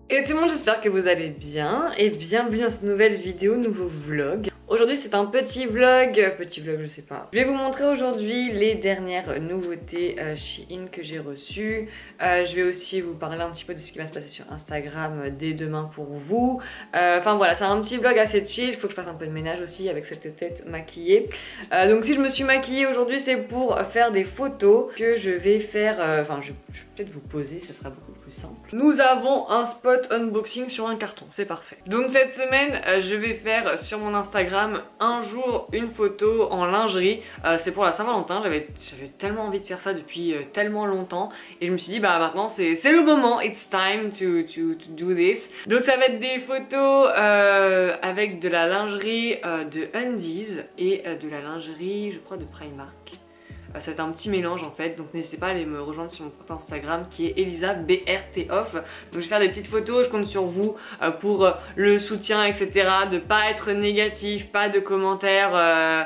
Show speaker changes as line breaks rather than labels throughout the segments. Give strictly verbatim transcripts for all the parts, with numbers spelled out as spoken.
Et tout le monde, j'espère que vous allez bien et bienvenue dans cette nouvelle vidéo, nouveau vlog. Aujourd'hui c'est un petit vlog, petit vlog je sais pas. Je vais vous montrer aujourd'hui les dernières nouveautés euh, Shein que j'ai reçues. Euh, je vais aussi vous parler un petit peu de ce qui va se passer sur Instagram euh, dès demain pour vous. Euh, enfin voilà, c'est un petit vlog assez chill, il faut que je fasse un peu de ménage aussi avec cette tête maquillée. Euh, donc si je me suis maquillée aujourd'hui c'est pour faire des photos que je vais faire, euh, enfin je, je vais peut-être vous poser, ça sera beaucoup plus simple. Nous avons un spot unboxing sur un carton, c'est parfait. Donc cette semaine euh, je vais faire sur mon Instagram un jour une photo en lingerie. Euh, c'est pour la Saint-Valentin, j'avais tellement envie de faire ça depuis euh, tellement longtemps et je me suis dit bah maintenant c'est le moment, it's time to, to, to do this. Donc ça va être des photos euh, avec de la lingerie euh, de Undies et euh, de la lingerie je crois de Primark. Ça va être un petit mélange en fait, donc n'hésitez pas à aller me rejoindre sur mon compte Instagram qui est Elisa B R T Off. Donc je vais faire des petites photos, je compte sur vous euh, pour euh, le soutien et cetera. De pas être négatif, pas de commentaires... Euh...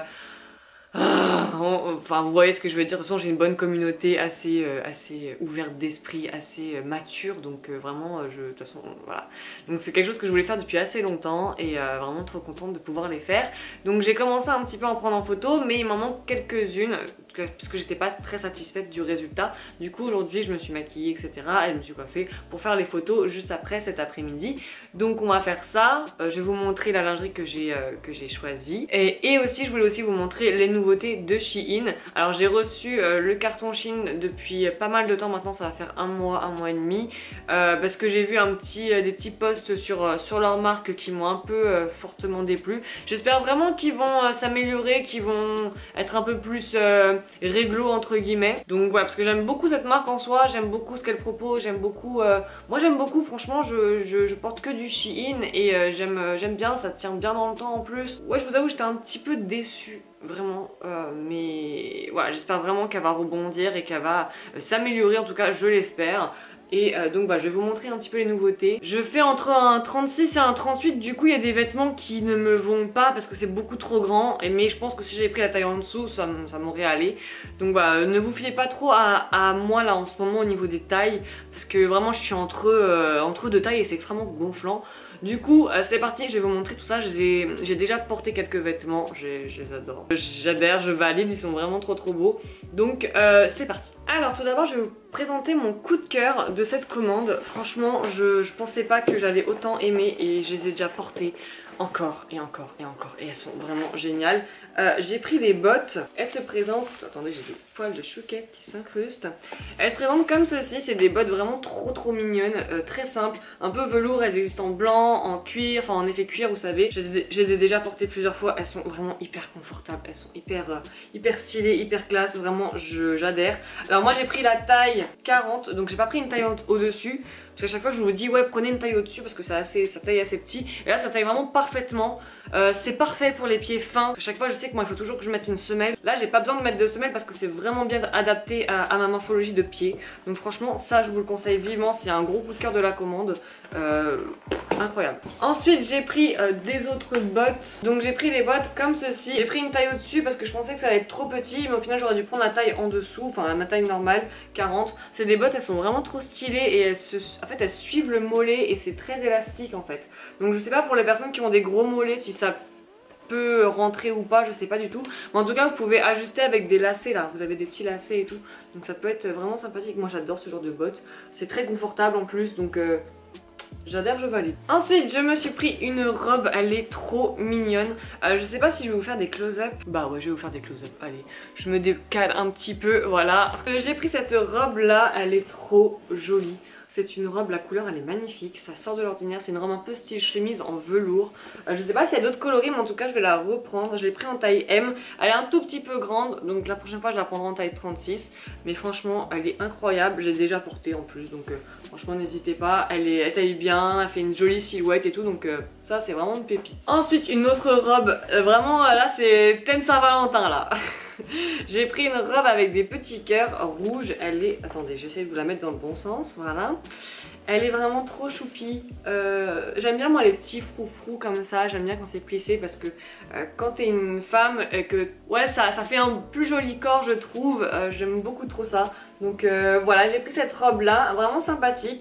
Ah, on, enfin vous voyez ce que je veux dire, de toute façon j'ai une bonne communauté assez, euh, assez ouverte d'esprit, assez euh, mature, donc euh, vraiment euh, je, de toute façon voilà. Donc c'est quelque chose que je voulais faire depuis assez longtemps et euh, vraiment trop contente de pouvoir les faire. Donc j'ai commencé un petit peu à en prendre en photo mais il m'en manque quelques-unes parce que j'étais pas très satisfaite du résultat. Du coup aujourd'hui je me suis maquillée etc et je me suis coiffée pour faire les photos juste après cet après-midi. Donc on va faire ça, euh, je vais vous montrer la lingerie que j'ai euh, que j'ai choisie et, et aussi je voulais aussi vous montrer les nouveautés de Shein. Alors j'ai reçu euh, le carton Shein depuis pas mal de temps maintenant, ça va faire un mois, un mois et demi euh, parce que j'ai vu un petit, euh, des petits posts sur, euh, sur leur marque qui m'ont un peu euh, fortement déplu. J'espère vraiment qu'ils vont euh, s'améliorer, qu'ils vont être un peu plus euh, réglo entre guillemets. Donc voilà, parce que j'aime beaucoup cette marque en soi, j'aime beaucoup ce qu'elle propose, j'aime beaucoup... Euh... Moi j'aime beaucoup, franchement je, je, je porte que du Shein et euh, j'aime euh, j'aime bien, ça tient bien dans le temps en plus. Ouais je vous avoue j'étais un petit peu déçue. Vraiment, euh, mais voilà, j'espère vraiment qu'elle va rebondir et qu'elle va euh, s'améliorer, en tout cas je l'espère. Et euh, donc bah, je vais vous montrer un petit peu les nouveautés. Je fais entre un trente-six et un trente-huit, du coup il y a des vêtements qui ne me vont pas parce que c'est beaucoup trop grand. Et, mais je pense que si j'avais pris la taille en dessous, ça, ça m'aurait allé. Donc bah ne vous fiez pas trop à, à moi là en ce moment au niveau des tailles. Parce que vraiment je suis entre, euh, entre deux tailles et c'est extrêmement gonflant. Du coup euh, c'est parti, je vais vous montrer tout ça. J'ai déjà porté quelques vêtements, je les adore. J'adhère, je valide, ils sont vraiment trop trop beaux. Donc euh, c'est parti. Alors tout d'abord je vais vous présenter mon coup de cœur de cette commande. Franchement je, je pensais pas que j'avais autant aimé et je les ai déjà portées encore et encore et encore et elles sont vraiment géniales. Euh, j'ai pris des bottes, elles se présentent, attendez j'ai des poils de chouquette qui s'incrustent. Elles se présentent comme ceci, c'est des bottes vraiment trop trop mignonnes, euh, très simples, un peu velours, elles existent en blanc, en cuir, enfin en effet cuir vous savez. Je les ai, je les ai déjà portées plusieurs fois, elles sont vraiment hyper confortables, elles sont hyper, euh, hyper stylées, hyper classe, vraiment j'adhère. Alors moi j'ai pris la taille quarante, donc j'ai pas pris une taille au-dessus. Parce qu'à chaque fois je vous dis ouais prenez une taille au-dessus parce que ça, assez, ça taille assez petit. Et là ça taille vraiment parfaitement. Euh, c'est parfait pour les pieds fins. À chaque fois je sais que moi il faut toujours que je mette une semelle. Là j'ai pas besoin de mettre de semelle parce que c'est vraiment bien adapté à, à ma morphologie de pied. Donc franchement ça je vous le conseille vivement. C'est un gros coup de cœur de la commande. Euh, incroyable. Ensuite j'ai pris euh, des autres bottes. Donc j'ai pris des bottes comme ceci. J'ai pris une taille au-dessus parce que je pensais que ça allait être trop petit. Mais au final j'aurais dû prendre la taille en dessous. Enfin ma taille normale, quarante. C'est des bottes, elles sont vraiment trop stylées et elles se... en fait elles suivent le mollet et c'est très élastique en fait. Donc je sais pas pour les personnes qui ont des gros mollets si ça peut rentrer ou pas, je sais pas du tout. Mais en tout cas vous pouvez ajuster avec des lacets là, vous avez des petits lacets et tout. Donc ça peut être vraiment sympathique, moi j'adore ce genre de bottes. C'est très confortable en plus donc... Euh... j'adhère, je valide. Ensuite, je me suis pris une robe, elle est trop mignonne. Euh, je sais pas si je vais vous faire des close-up. Bah ouais, je vais vous faire des close-up. Allez, je me décale un petit peu, voilà. Euh, J'ai pris cette robe là, elle est trop jolie. C'est une robe, la couleur elle est magnifique, ça sort de l'ordinaire, c'est une robe un peu style chemise en velours. Euh, je sais pas s'il y a d'autres coloris mais en tout cas je vais la reprendre. Je l'ai pris en taille M, elle est un tout petit peu grande donc la prochaine fois je la prendrai en taille trente-six. Mais franchement elle est incroyable, j'ai déjà porté en plus donc euh, franchement n'hésitez pas. Elle, est, elle taille bien, elle fait une jolie silhouette et tout donc euh, ça c'est vraiment une pépite. Ensuite une autre robe, euh, vraiment là c'est thème Saint-Valentin là. J'ai pris une robe avec des petits cœurs rouges. Elle est... Attendez, j'essaie de vous la mettre dans le bon sens. Voilà. Elle est vraiment trop choupie. Euh, J'aime bien moi les petits froufrous comme ça. J'aime bien quand c'est plissé parce que euh, quand t'es une femme, euh, que ouais ça, ça fait un plus joli corps je trouve. Euh, J'aime beaucoup trop ça. Donc euh, voilà, j'ai pris cette robe là, vraiment sympathique.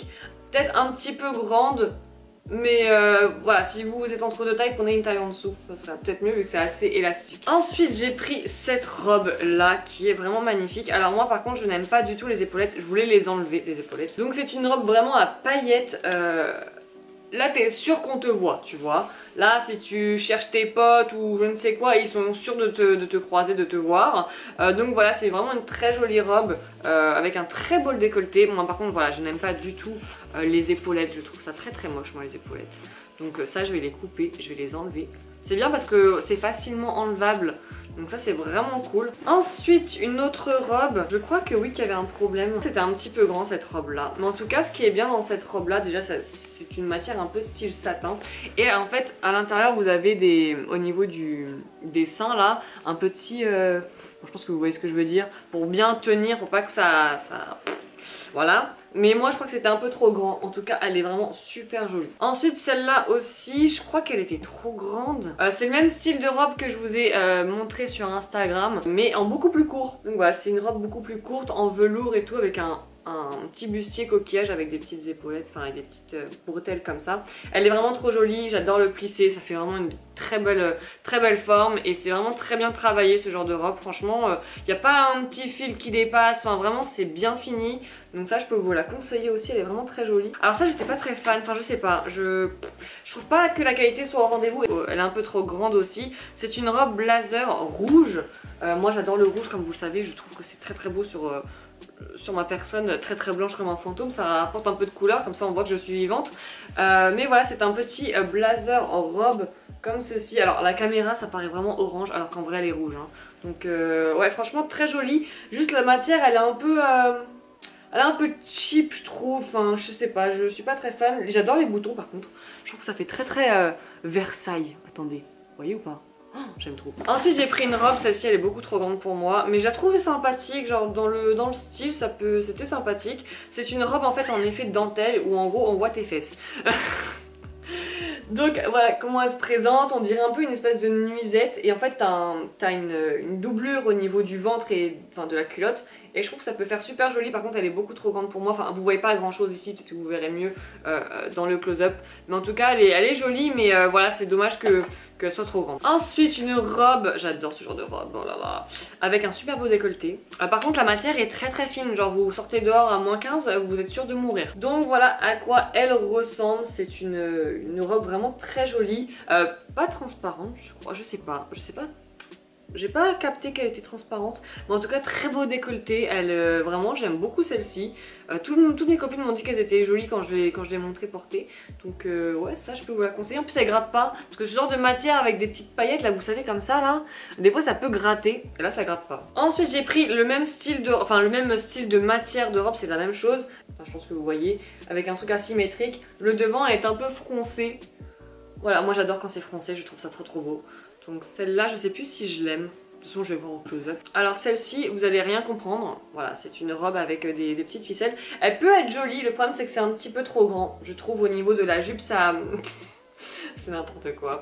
peut-être un petit peu grande. Mais euh, voilà, si vous êtes entre deux tailles, prenez une taille en dessous, ça serait peut-être mieux vu que c'est assez élastique. Ensuite j'ai pris cette robe là qui est vraiment magnifique. Alors moi par contre je n'aime pas du tout les épaulettes, je voulais les enlever les épaulettes. Donc c'est une robe vraiment à paillettes, euh... là t'es sûr qu'on te voit, tu vois. Là si tu cherches tes potes ou je ne sais quoi, ils sont sûrs de te, de te croiser, de te voir. euh, Donc voilà, c'est vraiment une très jolie robe euh, avec un très beau décolleté. Moi par contre voilà, je n'aime pas du tout euh, les épaulettes, je trouve ça très très moche moi les épaulettes. Donc euh, ça je vais les couper, je vais les enlever. C'est bien parce que c'est facilement enlevable. Donc ça c'est vraiment cool. Ensuite une autre robe, je crois que oui qu'il y avait un problème. C'était un petit peu grand cette robe là. Mais en tout cas ce qui est bien dans cette robe là, déjà c'est une matière un peu style satin. Et en fait à l'intérieur vous avez des, au niveau du, des seins là, un petit... Euh, je pense que vous voyez ce que je veux dire. Pour bien tenir, pour pas que ça... ça... Voilà, mais moi je crois que c'était un peu trop grand. En tout cas elle est vraiment super jolie. Ensuite celle-là aussi, je crois qu'elle était trop grande. euh, C'est le même style de robe que je vous ai euh, montré sur Instagram, mais en beaucoup plus court. Donc voilà, c'est une robe beaucoup plus courte, en velours et tout, avec un, un petit bustier coquillage avec des petites épaulettes, enfin avec des petites euh, bretelles comme ça. Elle est vraiment trop jolie, j'adore le plisser, ça fait vraiment une très belle, très belle forme et c'est vraiment très bien travaillé ce genre de robe. Franchement, il euh, n'y a pas un petit fil qui dépasse, enfin vraiment c'est bien fini. Donc ça je peux vous la conseiller aussi, elle est vraiment très jolie. Alors ça j'étais pas très fan, enfin je sais pas, je, je trouve pas que la qualité soit au rendez-vous. Elle est un peu trop grande aussi. C'est une robe blazer rouge. euh, Moi j'adore le rouge comme vous le savez, je trouve que c'est très très beau sur... Euh, sur ma personne, très très blanche comme un fantôme, ça apporte un peu de couleur, comme ça on voit que je suis vivante. euh, Mais voilà, c'est un petit euh, blazer en robe comme ceci. Alors la caméra ça paraît vraiment orange alors qu'en vrai elle est rouge hein. Donc euh, ouais franchement très jolie. Juste la matière elle est un peu... Euh... Elle est un peu cheap je trouve, enfin je sais pas, je suis pas très fan. J'adore les boutons par contre, je trouve que ça fait très très euh, Versailles. Attendez, vous voyez ou pas? Oh, j'aime trop. Ensuite j'ai pris une robe, celle-ci elle est beaucoup trop grande pour moi, mais je la trouvais sympathique, genre dans le, dans le style ça peut, c'était sympathique. C'est une robe en fait en effet de dentelle où en gros on voit tes fesses. Donc voilà comment elle se présente, on dirait un peu une espèce de nuisette et en fait t'as un, t'as une, une doublure au niveau du ventre et enfin, de la culotte et je trouve que ça peut faire super joli. Par contre elle est beaucoup trop grande pour moi, enfin vous voyez pas grand chose ici, peut-être que vous verrez mieux euh, dans le close-up, mais en tout cas elle est, elle est jolie, mais euh, voilà c'est dommage que qu'elle soit trop grande. Ensuite une robe, j'adore ce genre de robe, oh là là, avec un super beau décolleté. Euh, par contre la matière est très très fine, genre vous sortez dehors à moins quinze, vous êtes sûr de mourir. Donc voilà à quoi elle ressemble, c'est une, une robe vraiment très jolie, euh, pas transparente je crois, je sais pas, je sais pas. J'ai pas capté qu'elle était transparente, mais en tout cas très beau décolleté, elle, euh, vraiment j'aime beaucoup celle-ci. Euh, tout, toutes mes copines m'ont dit qu'elles étaient jolies quand je les, quand je les montrais portées, donc euh, ouais ça je peux vous la conseiller. En plus elle gratte pas, parce que ce genre de matière avec des petites paillettes là vous savez comme ça là, des fois ça peut gratter, et là ça gratte pas. Ensuite j'ai pris le même style de, enfin le même style de matière de robe, c'est la même chose, enfin je pense que vous voyez, avec un truc asymétrique. Le devant est un peu froncé, voilà moi j'adore quand c'est froncé, je trouve ça trop trop beau. Donc celle-là, je sais plus si je l'aime. De toute façon, je vais voir au close-up. Alors celle-ci, vous allez rien comprendre. Voilà, c'est une robe avec des, des petites ficelles. Elle peut être jolie, le problème c'est que c'est un petit peu trop grand. Je trouve au niveau de la jupe, ça... c'est n'importe quoi.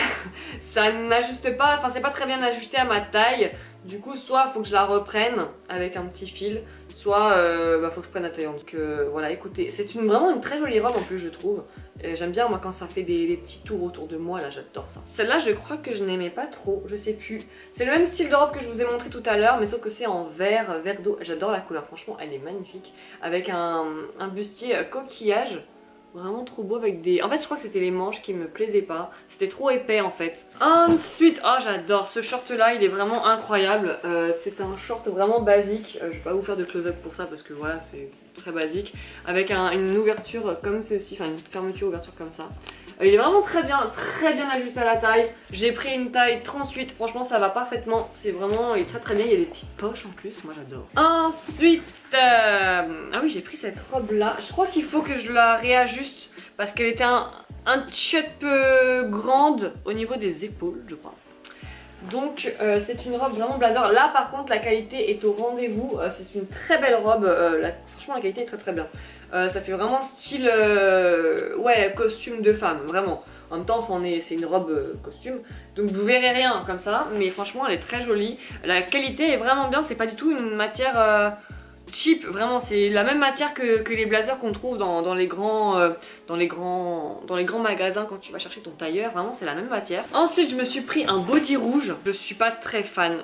Ça n'ajuste pas, enfin c'est pas très bien ajusté à ma taille. Du coup, soit il faut que je la reprenne avec un petit fil, soit euh, bah, faut que je prenne la taille en. Donc euh, voilà, écoutez, c'est une, vraiment une très jolie robe en plus je trouve. J'aime bien moi quand ça fait des, des petits tours autour de moi, là j'adore ça. Celle-là je crois que je n'aimais pas trop, je sais plus. C'est le même style de robe que je vous ai montré tout à l'heure, mais sauf que c'est en vert, vert d'eau. J'adore la couleur, franchement elle est magnifique. Avec un, un bustier coquillage. Vraiment trop beau avec des... En fait je crois que c'était les manches qui me plaisaient pas. C'était trop épais en fait. Ensuite, oh j'adore ce short là, il est vraiment incroyable. euh, C'est un short vraiment basique. euh, Je vais pas vous faire de close-up pour ça parce que voilà c'est très basique. Avec un, une ouverture comme ceci, enfin une fermeture ouverture comme ça. euh, Il est vraiment très bien, très bien ajusté à la taille. J'ai pris une taille trente-huit, franchement ça va parfaitement. C'est vraiment, il est très très bien, il y a des petites poches en plus, moi j'adore. Ensuite... Euh... Ah oui j'ai pris cette robe là, je crois qu'il faut que je la réajuste parce qu'elle était un, un petit peu grande au niveau des épaules je crois. Donc euh, c'est une robe vraiment blazer, là par contre la qualité est au rendez-vous, euh, c'est une très belle robe, euh, la... franchement la qualité est très très bien. euh, Ça fait vraiment style, euh... ouais costume de femme, vraiment. En même temps c'est une robe euh, costume, donc vous verrez rien comme ça, mais franchement elle est très jolie. La qualité est vraiment bien, c'est pas du tout une matière... Euh... cheap, vraiment c'est la même matière que, que les blazers qu'on trouve dans, dans, les grands, euh, dans, les grands, dans les grands magasins quand tu vas chercher ton tailleur, vraiment c'est la même matière. Ensuite je me suis pris un body rouge, je suis pas très fan.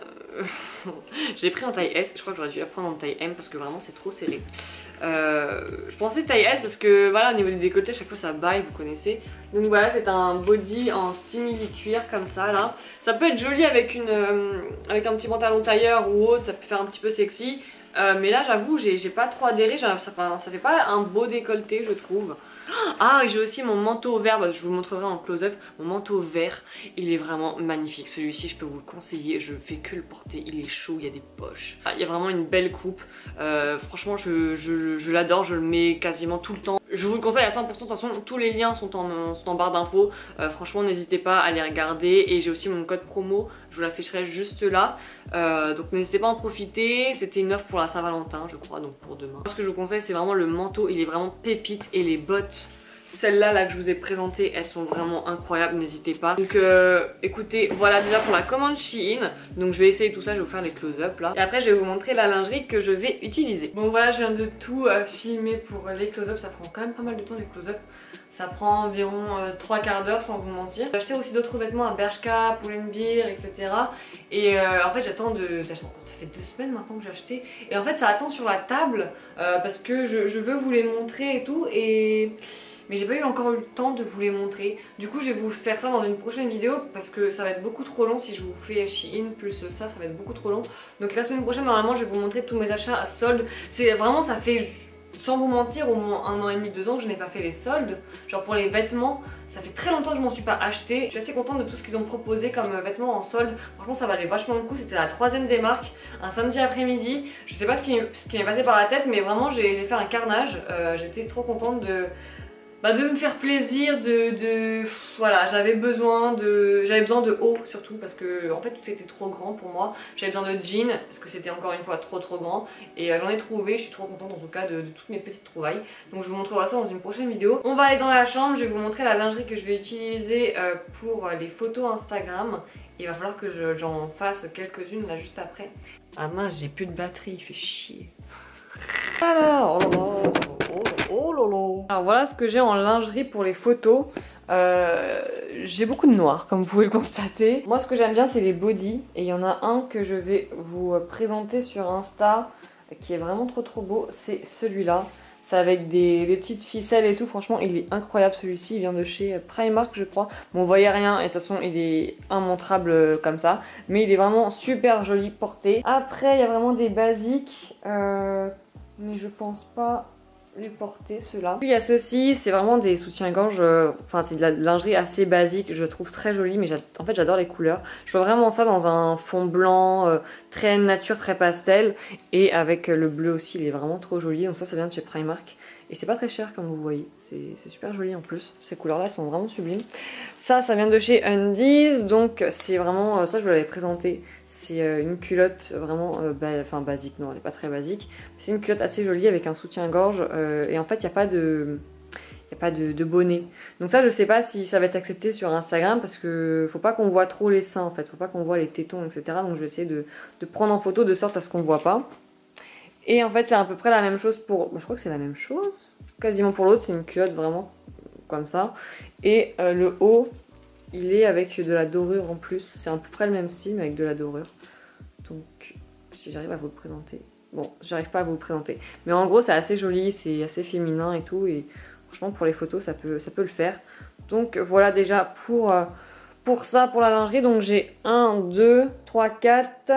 J'ai pris en taille S, je crois que j'aurais dû la prendre en taille M parce que vraiment c'est trop serré. Euh, je pensais taille S parce que voilà, au niveau des décolletés à chaque fois ça baille, vous connaissez. Donc voilà, c'est un body en simili-cuir comme ça là. Ça peut être joli avec, une, euh, avec un petit pantalon tailleur ou autre, ça peut faire un petit peu sexy. Euh, mais là j'avoue j'ai pas trop adhéré, ça, enfin, ça fait pas un beau décolleté je trouve. Ah, j'ai aussi mon manteau vert, bah, je vous montrerai en close-up. Mon manteau vert, il est vraiment magnifique. Celui-ci, je peux vous le conseiller. Je fais que le porter. Il est chaud, il y a des poches. Ah, il y a vraiment une belle coupe. Euh, franchement, je, je, je l'adore. Je le mets quasiment tout le temps. Je vous le conseille à cent pour cent. De toute façon, tous les liens sont en, sont en barre d'infos. Euh, franchement, n'hésitez pas à les regarder. Et j'ai aussi mon code promo. Je vous l'afficherai juste là. Euh, donc n'hésitez pas à en profiter. C'était une offre pour la Saint-Valentin, je crois, donc pour demain. Ce que je vous conseille, c'est vraiment le manteau. Il est vraiment pépite. Et les bottes, celles-là là, que je vous ai présentées, elles sont vraiment incroyables, n'hésitez pas. Donc euh, écoutez, voilà déjà pour la commande Shein. Donc je vais essayer tout ça, je vais vous faire les close-up là. Et après je vais vous montrer la lingerie que je vais utiliser. Bon voilà, je viens de tout euh, filmer pour les close-up. Ça prend quand même pas mal de temps les close-up. Ça prend environ euh, trois quarts d'heure sans vous mentir. J'ai acheté aussi d'autres vêtements à Bershka, Pull&Bear, et cetera. Et euh, en fait j'attends de... Ça fait deux semaines maintenant que j'ai acheté. Et en fait ça attend sur la table euh, parce que je, je veux vous les montrer et tout. Et... mais j'ai pas eu encore eu le temps de vous les montrer. Du coup je vais vous faire ça dans une prochaine vidéo parce que ça va être beaucoup trop long si je vous fais Shein plus ça, ça va être beaucoup trop long. Donc la semaine prochaine normalement je vais vous montrer tous mes achats à solde. C'est vraiment, ça fait, sans vous mentir, au moins un an et demi, deux ans que je n'ai pas fait les soldes. Genre pour les vêtements, ça fait très longtemps que je m'en suis pas acheté. Je suis assez contente de tout ce qu'ils ont proposé comme vêtements en solde. Franchement ça valait vachement le coup, c'était la troisième des marques, un samedi après-midi. Je sais pas ce qui, ce qui m'est passé par la tête mais vraiment j'ai fait un carnage. euh, J'étais trop contente de... Bah de me faire plaisir, de, de voilà, j'avais besoin de j'avais besoin de haut surtout parce que en fait tout était trop grand pour moi. J'avais besoin de jeans parce que c'était encore une fois trop trop grand et euh, j'en ai trouvé. Je suis trop contente en tout cas de, de toutes mes petites trouvailles. Donc je vous montrerai ça dans une prochaine vidéo. On va aller dans la chambre, je vais vous montrer la lingerie que je vais utiliser euh, pour les photos Instagram. Il va falloir que j'en fasse quelques-unes là juste après. Ah mince, j'ai plus de batterie, il fait chier. Alors, oh là là, oh, oh là là. Alors voilà ce que j'ai en lingerie pour les photos. Euh, j'ai beaucoup de noir comme vous pouvez le constater. Moi ce que j'aime bien c'est les bodys. Et il y en a un que je vais vous présenter sur Insta qui est vraiment trop trop beau. C'est celui-là. C'est avec des, des petites ficelles et tout. Franchement il est incroyable celui-ci. Il vient de chez Primark je crois. Bon vous voyez rien et de toute façon il est immontrable comme ça. Mais il est vraiment super joli porté. Après il y a vraiment des basiques. Euh... mais je pense pas les porter ceux-là. Puis il y a ceux-ci, c'est vraiment des soutiens-gorge, euh, enfin c'est de la lingerie assez basique, je trouve très jolie mais en fait j'adore les couleurs. Je vois vraiment ça dans un fond blanc, euh, très nature, très pastel et avec le bleu aussi, il est vraiment trop joli. Donc ça, ça vient de chez Primark et c'est pas très cher comme vous voyez, c'est super joli en plus. Ces couleurs-là sont vraiment sublimes. Ça, ça vient de chez Undies, donc c'est vraiment, ça je vous l'avais présenté. C'est une culotte vraiment euh, ba enfin, basique, non elle n'est pas très basique. C'est une culotte assez jolie avec un soutien-gorge euh, et en fait il n'y a pas de... Il n'y a pas de, de bonnet. Donc ça je sais pas si ça va être accepté sur Instagram parce que faut pas qu'on voit trop les seins en fait. Faut pas qu'on voit les tétons et cetera. Donc je vais essayer de, de prendre en photo de sorte à ce qu'on ne voit pas. Et en fait c'est à peu près la même chose pour... Bah, je crois que c'est la même chose. Quasiment pour l'autre, c'est une culotte vraiment comme ça. Et euh, le haut... il est avec de la dorure en plus, c'est à peu près le même style mais avec de la dorure. Donc si j'arrive à vous le présenter, bon j'arrive pas à vous le présenter. Mais en gros c'est assez joli, c'est assez féminin et tout et franchement pour les photos ça peut, ça peut le faire. Donc voilà déjà pour, euh, pour ça, pour la lingerie. Donc j'ai un, deux, trois, quatre,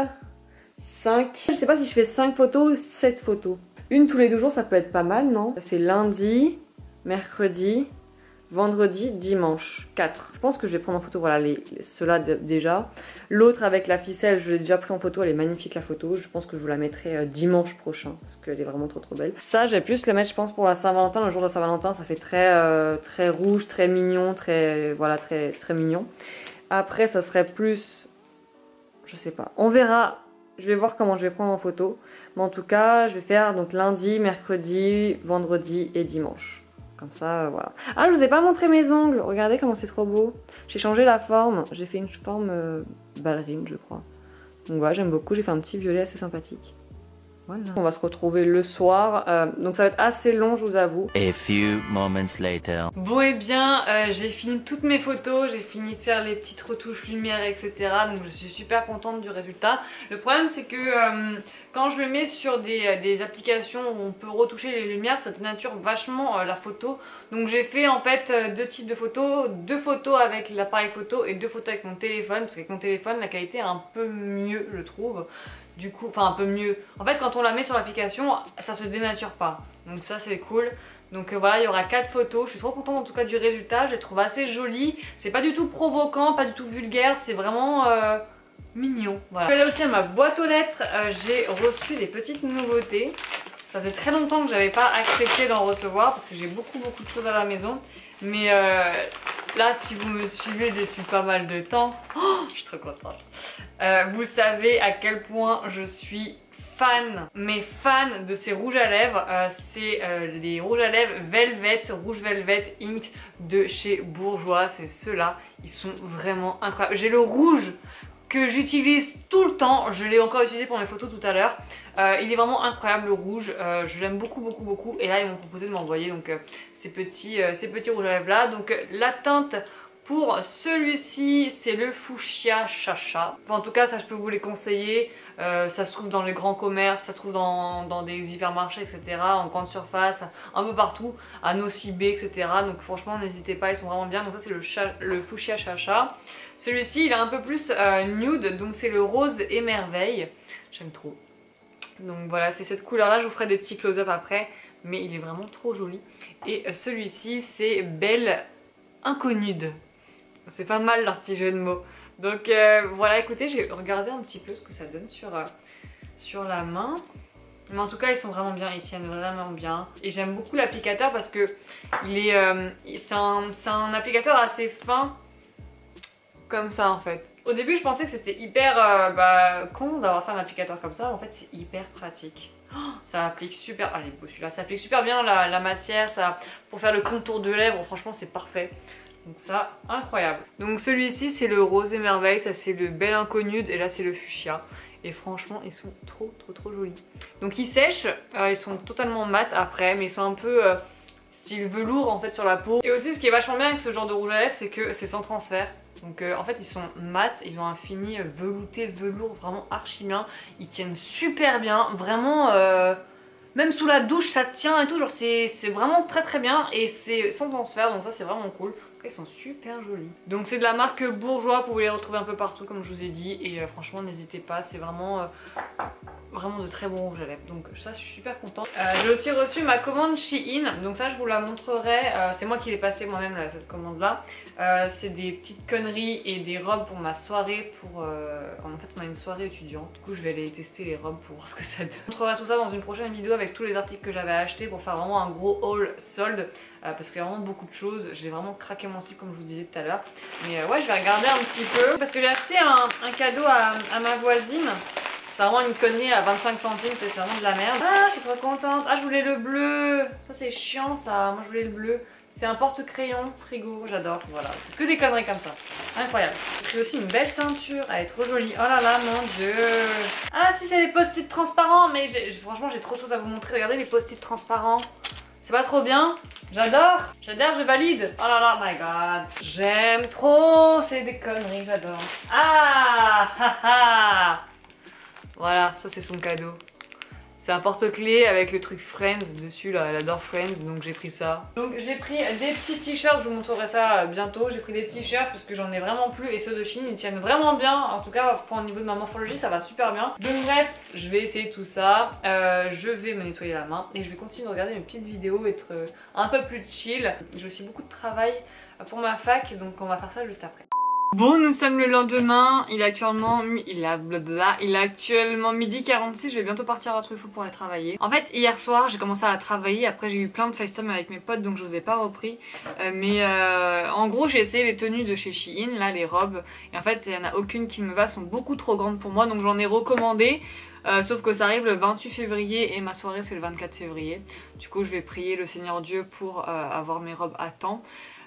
cinq. Je sais pas si je fais cinq photos ou sept photos. Une tous les deux jours ça peut être pas mal non? Ça fait lundi, mercredi, vendredi, dimanche, quatre. Je pense que je vais prendre en photo, voilà, les, les, ceux-là déjà. L'autre avec la ficelle, je l'ai déjà pris en photo, elle est magnifique la photo. Je pense que je vous la mettrai euh, dimanche prochain, parce qu'elle est vraiment trop trop belle. Ça, je vais plus le mettre, je pense, pour la Saint-Valentin. Le jour de Saint-Valentin, ça fait très, euh, très rouge, très mignon, très, voilà, très, très mignon. Après, ça serait plus, je sais pas, on verra. Je vais voir comment je vais prendre en photo. Mais en tout cas, je vais faire donc lundi, mercredi, vendredi et dimanche. Comme ça, euh, voilà. Ah, je vous ai pas montré mes ongles. Regardez comment c'est trop beau. J'ai changé la forme. J'ai fait une forme euh, ballerine, je crois. Donc voilà, j'aime beaucoup. J'ai fait un petit violet assez sympathique. Voilà. On va se retrouver le soir, euh, donc ça va être assez long, je vous avoue.
A few moments later.
Bon et bien, euh, j'ai fini toutes mes photos, j'ai fini de faire les petites retouches lumière, et cetera. Donc je suis super contente du résultat. Le problème c'est que euh, quand je le mets sur des, des applications où on peut retoucher les lumières, ça dénature vachement euh, la photo. Donc j'ai fait en fait deux types de photos, deux photos avec l'appareil photo et deux photos avec mon téléphone, parce qu'avec mon téléphone la qualité est un peu mieux, je trouve. Du coup, enfin un peu mieux. En fait, quand on la met sur l'application, ça se dénature pas. Donc ça, c'est cool. Donc euh, voilà, il y aura quatre photos. Je suis trop contente en tout cas du résultat. Je les trouve assez jolies. C'est pas du tout provoquant, pas du tout vulgaire. C'est vraiment euh, mignon. Voilà. Je vais aller aussi à ma boîte aux lettres. Euh, J'ai reçu des petites nouveautés. Ça faisait très longtemps que j'avais pas accepté d'en recevoir parce que j'ai beaucoup beaucoup de choses à la maison. Mais euh, là, si vous me suivez depuis pas mal de temps, oh, je suis trop contente. Euh, vous savez à quel point je suis fan, mais fan de ces rouges à lèvres. Euh, c'est euh, les rouges à lèvres Velvet, Rouge Velvet Ink de chez Bourjois. C'est ceux-là, ils sont vraiment incroyables. J'ai le rouge que j'utilise tout le temps, je l'ai encore utilisé pour mes photos tout à l'heure. Euh, il est vraiment incroyable le rouge, euh, je l'aime beaucoup beaucoup beaucoup et là ils m'ont proposé de m'envoyer donc euh, ces, petits, euh, ces petits rouges à lèvres là. Donc euh, la teinte pour celui-ci c'est le Fuchsia Chacha. Enfin, en tout cas ça je peux vous les conseiller, euh, ça se trouve dans les grands commerces, ça se trouve dans, dans des hypermarchés et cetera. En grande surface, un peu partout, à Nocibé et cetera. Donc franchement n'hésitez pas, ils sont vraiment bien. Donc ça c'est le, le Fuchsia Chacha. Celui-ci il est un peu plus euh, nude, donc c'est le Rose Émerveille, j'aime trop. Donc voilà, c'est cette couleur là, je vous ferai des petits close-up après, mais il est vraiment trop joli. Et celui-ci c'est Belle Inconnude. C'est pas mal leur petit jeu de mots. Donc euh, voilà, écoutez, j'ai regardé un petit peu ce que ça donne sur, euh, sur la main. Mais en tout cas ils sont vraiment bien, ils tiennent vraiment bien. Et j'aime beaucoup l'applicateur parce que il est, euh, c'est un, c'est un applicateur assez fin, comme ça en fait. Au début je pensais que c'était hyper euh, bah, con d'avoir fait un applicateur comme ça, en fait c'est hyper pratique. Oh, ça applique super, allez beau celui-là, ça applique super bien la, la matière, ça, pour faire le contour de lèvres, franchement c'est parfait. Donc ça, incroyable. Donc celui-ci c'est le Rose Émerveille, ça c'est le Belle Inconnude et là c'est le Fuchsia. Et franchement ils sont trop trop trop jolis. Donc ils sèchent, euh, ils sont totalement mat après, mais ils sont un peu euh, style velours en fait sur la peau. Et aussi ce qui est vachement bien avec ce genre de rouge à lèvres c'est que c'est sans transfert. Donc euh, en fait ils sont mat, ils ont un fini velouté, velours, vraiment archi bien. Ils tiennent super bien, vraiment euh, même sous la douche ça tient et tout, genre c'est vraiment très très bien. Et c'est sans transfert, donc ça c'est vraiment cool. Ils sont super jolis. Donc c'est de la marque Bourjois, vous pouvez les retrouver un peu partout comme je vous ai dit. Et euh, franchement n'hésitez pas, c'est vraiment... Euh, vraiment de très bons rouges à lèvres, donc ça je suis super contente. Euh, j'ai aussi reçu ma commande Shein, donc ça je vous la montrerai, euh, c'est moi qui l'ai passé moi-même cette commande là. Euh, c'est des petites conneries et des robes pour ma soirée, pour euh... en fait on a une soirée étudiante, du coup je vais aller tester les robes pour voir ce que ça donne. Je vous montrerai tout ça dans une prochaine vidéo avec tous les articles que j'avais achetés pour faire vraiment un gros haul solde, euh, parce qu'il y a vraiment beaucoup de choses, j'ai vraiment craqué mon slip comme je vous disais tout à l'heure. Mais euh, ouais je vais regarder un petit peu, parce que j'ai acheté un, un cadeau à, à ma voisine. C'est vraiment une connerie à vingt-cinq centimes, c'est vraiment de la merde. Ah, je suis trop contente. Ah, je voulais le bleu. Ça, c'est chiant, ça. Moi, je voulais le bleu. C'est un porte-crayon frigo, j'adore. Voilà, c'est que des conneries comme ça. Incroyable. J'ai aussi une belle ceinture. Elle est trop jolie. Oh là là, mon dieu. Ah, si, c'est les post-it transparents. Mais franchement, j'ai trop de choses à vous montrer. Regardez les post-it transparents. C'est pas trop bien? J'adore. J'adore, je valide. Oh là là, my god. J'aime trop. C'est des conneries, j'adore. Ah, ha ha. Voilà, ça c'est son cadeau. C'est un porte-clés avec le truc Friends dessus, là, elle adore Friends, donc j'ai pris ça. Donc j'ai pris des petits t-shirts, je vous montrerai ça bientôt. J'ai pris des t-shirts parce que j'en ai vraiment plus et ceux de Shein ils tiennent vraiment bien. En tout cas, au niveau de ma morphologie, ça va super bien. Donc bref, je vais essayer tout ça. Euh, je vais me nettoyer la main et je vais continuer de regarder mes petites vidéos, être un peu plus chill. J'ai aussi beaucoup de travail pour ma fac, donc on va faire ça juste après. Bon, nous sommes le lendemain, il est actuellement, il a blablabla, il est actuellement midi quarante-six, je vais bientôt partir à Truffaut pour aller travailler. En fait, hier soir, j'ai commencé à travailler, après j'ai eu plein de FaceTime avec mes potes, donc je vous ai pas repris. Euh, mais euh, en gros, j'ai essayé les tenues de chez Shein, là, les robes, et en fait, il n'y en a aucune qui me va, sont beaucoup trop grandes pour moi, donc j'en ai recommandé. Euh, sauf que ça arrive le vingt-huit février et ma soirée c'est le vingt-quatre février. Du coup, je vais prier le Seigneur Dieu pour euh, avoir mes robes à temps.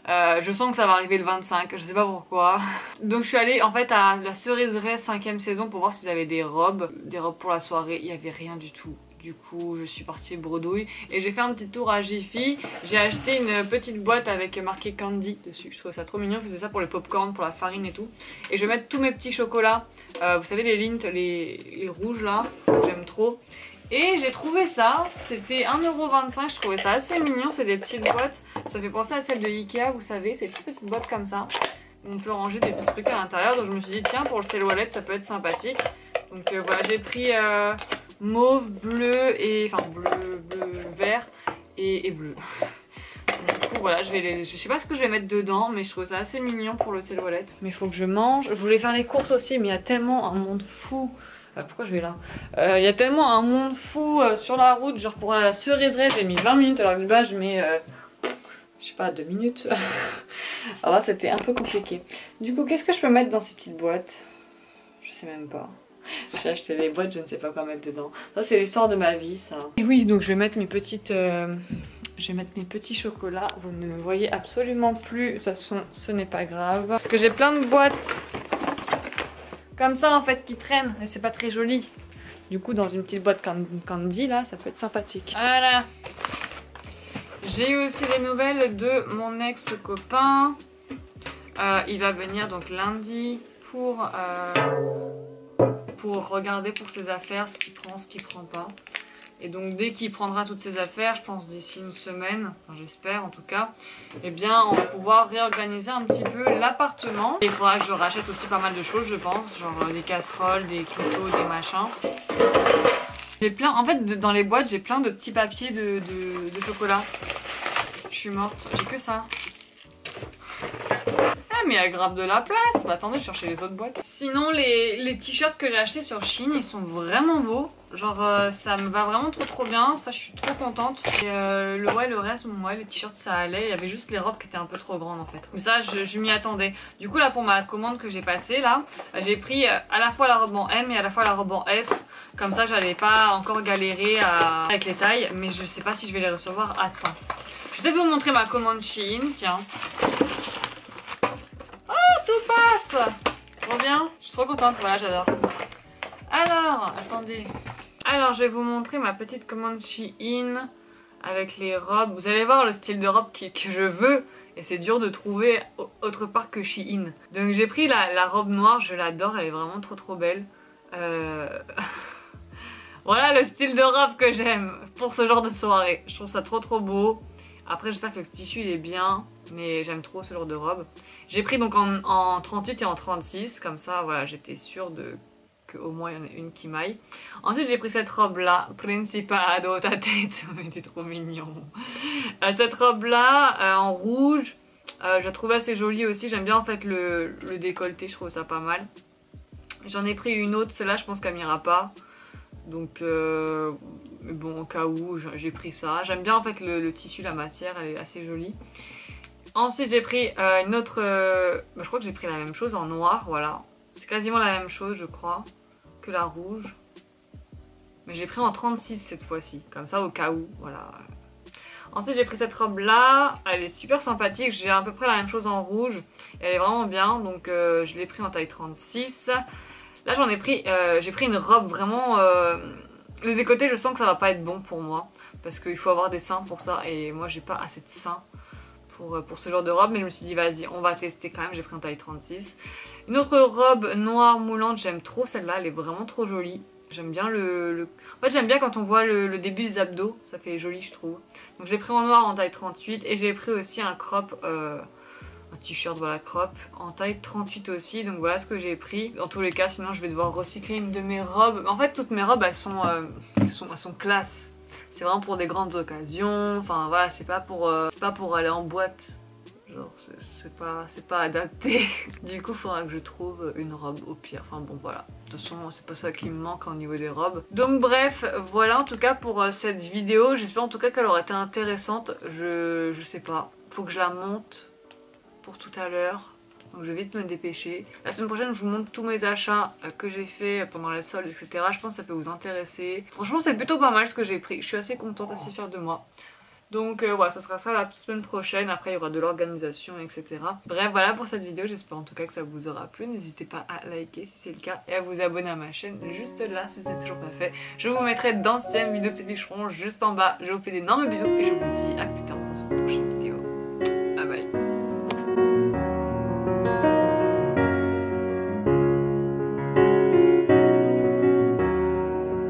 Euh, je sens que ça va arriver le vingt-cinq, je sais pas pourquoi. Donc je suis allée en fait à la Ceriseraie cinquième saison pour voir s'ils avaient des robes, des robes pour la soirée. Il y avait rien du tout. Du coup je suis partie bredouille et j'ai fait un petit tour à Jiffy. J'ai acheté une petite boîte avec marqué Candy dessus. Je trouvais ça trop mignon, je faisais ça pour le popcorn, pour la farine et tout. Et je vais mettre tous mes petits chocolats, euh, vous savez les Lindt, les, les rouges là, j'aime trop. Et j'ai trouvé ça, c'était un euro vingt-cinq, je trouvais ça assez mignon, c'est des petites boîtes. Ça fait penser à celles de Ikea, vous savez, c'est des petites petites boîtes comme ça. On peut ranger des petits trucs à l'intérieur, donc je me suis dit tiens pour le sel wallet ça peut être sympathique. Donc euh, voilà, j'ai pris euh, mauve, bleu et... enfin bleu, bleu, vert et, et bleu. Du coup voilà, je vais les... je sais pas ce que je vais mettre dedans, mais je trouve ça assez mignon pour le sel wallet. Mais il faut que je mange, je voulais faire les courses aussi, mais il y a tellement un monde fou. Euh, pourquoi je vais là? Il euh, y a tellement un monde fou euh, sur la route, genre pour la Ceriseraie j'ai mis vingt minutes alors que là je mets... Euh, je sais pas, deux minutes. Alors là c'était un peu compliqué. Du coup qu'est-ce que je peux mettre dans ces petites boîtes? Je sais même pas. J'ai acheté les boîtes, je ne sais pas quoi mettre dedans. Ça c'est l'histoire de ma vie ça. Et oui donc je vais mettre mes petites... Euh... Je vais mettre mes petits chocolats. Vous ne me voyez absolument plus. De toute façon ce n'est pas grave. Parce que j'ai plein de boîtes comme ça en fait qui traînent. Et c'est pas très joli. Du coup dans une petite boîte candy là ça peut être sympathique. Voilà. J'ai eu aussi des nouvelles de mon ex-copain. Euh, il va venir donc lundi pour, euh, pour regarder pour ses affaires, ce qu'il prend, ce qu'il prend pas. Et donc dès qu'il prendra toutes ses affaires, je pense d'ici une semaine, enfin, j'espère en tout cas, eh bien on va pouvoir réorganiser un petit peu l'appartement. Il faudra que je rachète aussi pas mal de choses je pense, genre euh, des casseroles, des couteaux, des machins. J'ai plein, en fait dans les boîtes j'ai plein de petits papiers de, de, de chocolat. Je suis morte, j'ai que ça. Ah mais elle grappe de la place. Bah attendez, je cherchais les autres boîtes. Sinon les, les t-shirts que j'ai achetés sur Shein, ils sont vraiment beaux. Genre euh, ça me va vraiment trop trop bien. Ça je suis trop contente. Et euh, le, ouais, le reste, ouais, les t-shirts ça allait. Il y avait juste les robes qui étaient un peu trop grandes en fait. Mais ça je, je m'y attendais. Du coup là pour ma commande que j'ai passée là, j'ai pris à la fois la robe en M et à la fois la robe en S. Comme ça j'allais pas encore galérer à... avec les tailles. Mais je sais pas si je vais les recevoir à temps. Je vais peut-être vous montrer ma commande Shein, tiens. Oh, tout passe! Trop bien, je suis trop contente, voilà, j'adore. Alors, attendez. Alors, je vais vous montrer ma petite commande Shein avec les robes. Vous allez voir le style de robe qui, que je veux. Et c'est dur de trouver autre part que Shein. Donc j'ai pris la, la robe noire, je l'adore, elle est vraiment trop trop belle. Euh... voilà le style de robe que j'aime pour ce genre de soirée. Je trouve ça trop trop beau. Après j'espère que le tissu il est bien, mais j'aime trop ce genre de robe. J'ai pris donc en, en trente-huit et en trente-six, comme ça voilà j'étais sûre de qu'au moins il y en ait une qui m'aille. Ensuite j'ai pris cette robe là, Principado, ta tête, c'était trop mignon. Euh, cette robe là euh, en rouge, euh, je la trouve assez jolie aussi, j'aime bien en fait le, le décolleté, je trouve ça pas mal. J'en ai pris une autre, celle-là je pense qu'elle m'ira pas. Donc euh, bon au cas où j'ai pris ça. J'aime bien en fait le, le tissu, la matière, elle est assez jolie. Ensuite j'ai pris euh, une autre, euh, bah, je crois que j'ai pris la même chose en noir, voilà. C'est quasiment la même chose je crois que la rouge. Mais j'ai pris en trente-six cette fois-ci, comme ça au cas où, voilà. Ensuite j'ai pris cette robe là, elle est super sympathique, j'ai à peu près la même chose en rouge. Elle est vraiment bien, donc euh, je l'ai pris en taille trente-six. Là j'en ai pris, euh, j'ai pris une robe vraiment... Euh, le décolleté je sens que ça va pas être bon pour moi. Parce qu'il faut avoir des seins pour ça et moi j'ai pas assez de seins pour, pour ce genre de robe. Mais je me suis dit vas-y on va tester quand même, j'ai pris en taille trente-six. Une autre robe noire moulante, j'aime trop celle-là, elle est vraiment trop jolie. J'aime bien le, le... En fait j'aime bien quand on voit le, le début des abdos, ça fait joli je trouve. Donc je l'ai pris en noir en taille trente-huit et j'ai pris aussi un crop... Euh... un t-shirt voilà crop en taille trente-huit aussi, donc voilà ce que j'ai pris. Dans tous les cas sinon je vais devoir recycler une de mes robes. En fait toutes mes robes elles sont, euh, elles sont, elles sont classe. C'est vraiment pour des grandes occasions, enfin voilà c'est pas pour euh, c'est pas pour aller en boîte. Genre c'est pas, c'est pas adapté. Du coup il faudra que je trouve une robe au pire. Enfin bon voilà. De toute façon c'est pas ça qui me manque au niveau des robes. Donc bref voilà en tout cas pour euh, cette vidéo. J'espère en tout cas qu'elle aura été intéressante. Je, je sais pas. Faut que je la monte pour tout à l'heure. Donc je vais vite me dépêcher. La semaine prochaine je vous montre tous mes achats euh, que j'ai fait pendant les soldes etc. Je pense que ça peut vous intéresser. Franchement c'est plutôt pas mal ce que j'ai pris. Je suis assez contente, assez fière de moi. Donc euh, voilà, ça sera ça la semaine prochaine, après il y aura de l'organisation, et cetera. Bref, voilà pour cette vidéo, j'espère en tout cas que ça vous aura plu. N'hésitez pas à liker si c'est le cas et à vous abonner à ma chaîne juste là si c'est toujours pas fait. Je vous mettrai d'anciennes vidéos de ces bicherons juste en bas. Je vous fais d'énormes bisous et je vous dis à plus tard dans une prochaine vidéo.